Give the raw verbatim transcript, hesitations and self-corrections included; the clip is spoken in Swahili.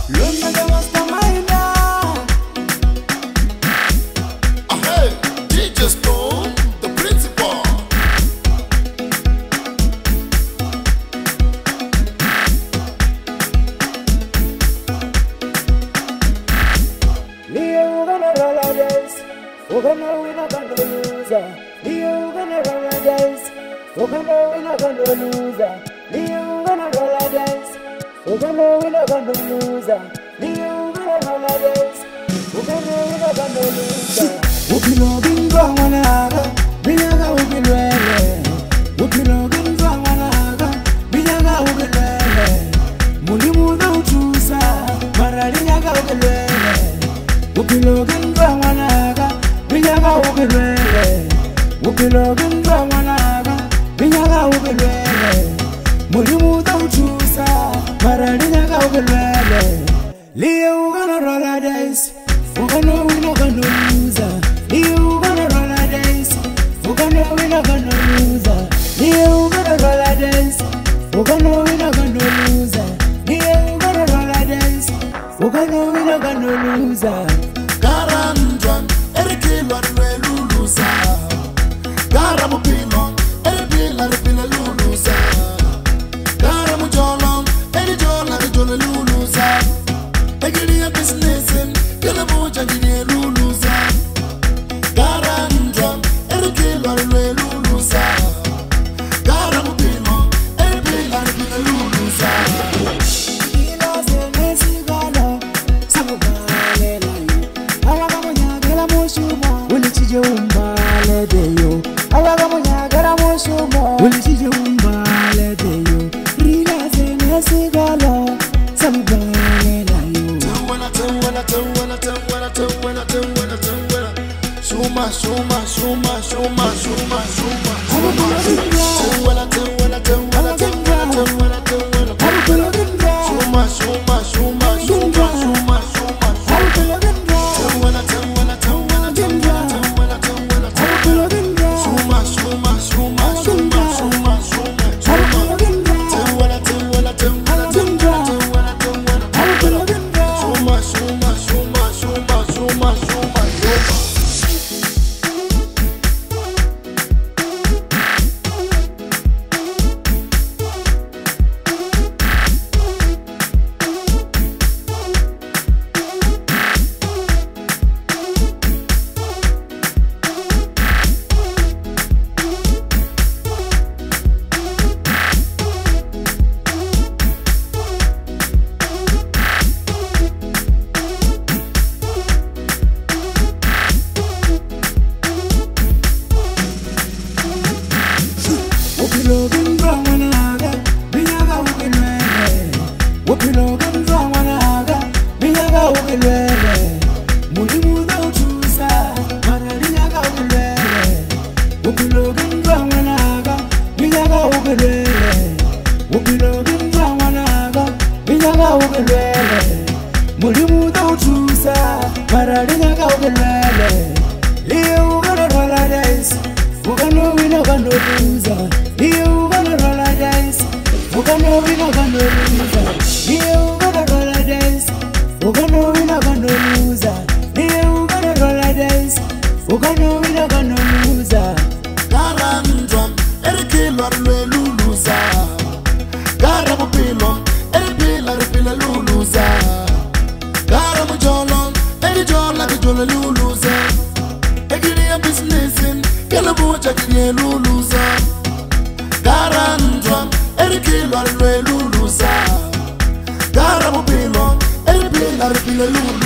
Luna de mastermind. Hey, D J Stone, the principal. Leo gonna roll a dice. We're gonna win a gonna lose. Leo gonna roll a dice. We're gonna win a gonna lose. Leo gonna roll a dice. We're gonna win a gonna lose. Leo gonna roll a dice. We're gonna win a gonna lose. Ukilo bingo wanaga, binyaga ukilwele. Ukilo bingo wanaga, binyaga ukilwele. Mulimu na utusa, maralinyaga ukilwele. Ukilo bingo wanaga, binyaga ukilwele. Ukilo bingo wanaga, binyaga ukilwele. Mulimu na utusa, maralinyaga ukilwele. Leo gonna roll a dice. We're gonna win, we're gonna lose. You gonna roll a dice. We're gonna win, we're gonna lose. You gonna roll a dice. We're gonna win, we're gonna lose. You gonna roll a dice. We're gonna win, we're gonna lose. Garandran, erikilo luluza. Garamupino, eripila ripila luluza. Garamujolong, erijola rijola luluza. Egiri ya businessin, kila moja gini luluza. Garandran, erikilo luluza. Garamupino, eripila ripila luluza. Ila se mesigalo, sabugale la yo. Awaga munyagala mushumo, ulichije umbale deyo. Awaga munyagala mushumo, ulichije umbale deyo. Ila se mesigalo, sabugale la yo. Tawala, tawala, tawala, tawala, tawala, tawala, tawala. Shuma, shuma, shuma, shuma, shuma, shuma, shuma. Tawala, tawala, tawala, tawala, tawala, tawala. Shuma, shuma, shuma, shuma, shuma, shuma. Tawala, tawala, tawala, tawala, tawala, tawala. Shuma, shuma, shuma, shuma, shuma, shuma, shuma. Tawala, tawala, tawala, tawala, tawala, tawala. Shuma, shuma, shuma, shuma, shuma, shuma, shuma. Leo gonna roll a dice. We're gonna win, we're gonna lose. Leo gonna roll a dice. We're gonna win, we're gonna lose. Leo gonna roll a dice. We're gonna win, we're gonna lose. Leo gonna roll a dice. We're gonna win, we're gonna lose. Garandran, erikilo luluza. Garamupino, eripila ripila luluza. Garamujolong, erijola rijola luluza. Egiri ya businessin, kila moja gini luluza. Garandran, erikilo luluza. Garamupino, eripila ripila luluza.